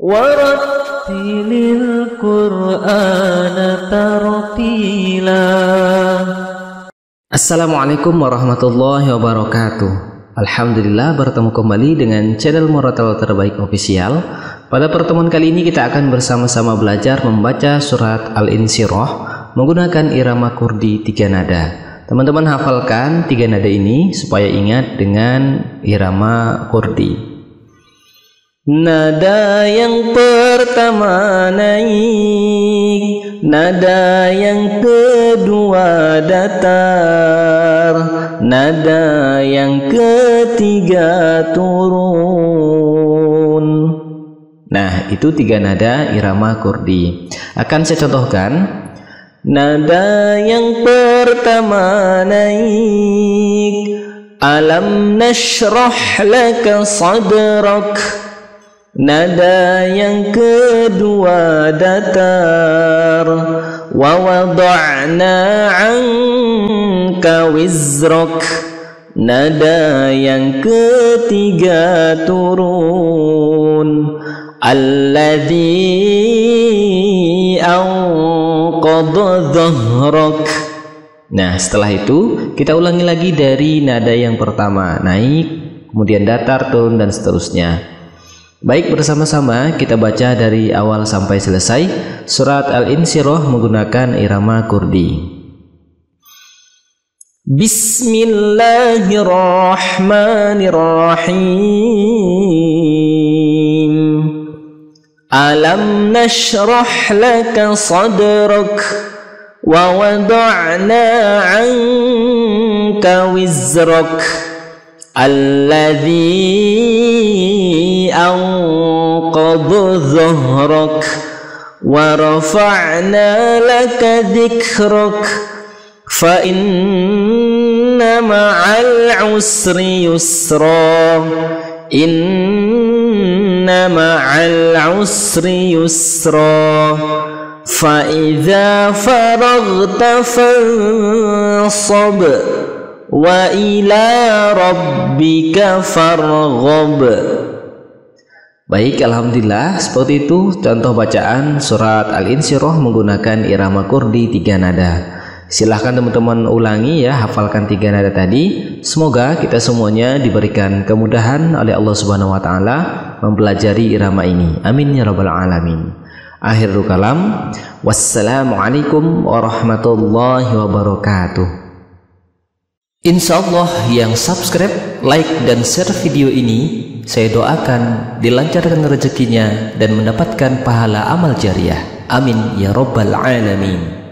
warattilil Qur'ana tartila. Assalamualaikum warahmatullahi wabarakatuh. Alhamdulillah, bertemu kembali dengan channel Murotal Terbaik Official. Pada pertemuan kali ini kita akan bersama-sama belajar membaca surat Al-Insyirah menggunakan irama kurdi 3 nada. Teman-teman hafalkan 3 nada ini supaya ingat dengan irama kurdi. Nada yang pertama naik, nada yang kedua datar, nada yang ketiga turun. Nah, itu 3 nada irama kurdi. Akan saya contohkan. Nada yang pertama naik, alam nashrah laka sadrak. Nada yang kedua datar, wa wada'na 'anka wizrak. Nada yang ketiga turun, alladzi anqadha dhahrak. Nah, setelah itu kita ulangi lagi dari nada yang pertama, naik, kemudian datar, turun, dan seterusnya. Baik, bersama-sama kita baca dari awal sampai selesai surat Al-Insyirah menggunakan irama kurdi. Bismillahirrahmanirrahim. Alam nashrah laka sadrak wa wada'na 'anka wizrak alladzi anqadha dhahrak wa rafa'na laka dhikrak fa inna ma'al usri yusra inna ma'al usri yusra fa idza faraghta fansab wa ila rabbika farghab. Baik, alhamdulillah, seperti itu contoh bacaan surat Al-Insyirah menggunakan irama kurdi 3 nada. Silahkan teman-teman ulangi ya, hafalkan 3 nada tadi. Semoga kita semuanya diberikan kemudahan oleh Allah Subhanahu wa taala mempelajari irama ini. Amin ya rabbal alamin. Akhirul kalam. Wassalamualaikum warahmatullahi wabarakatuh. Insyaallah yang subscribe, like, dan share video ini, saya doakan dilancarkan rezekinya dan mendapatkan pahala amal jariah. Amin ya rabbal alamin.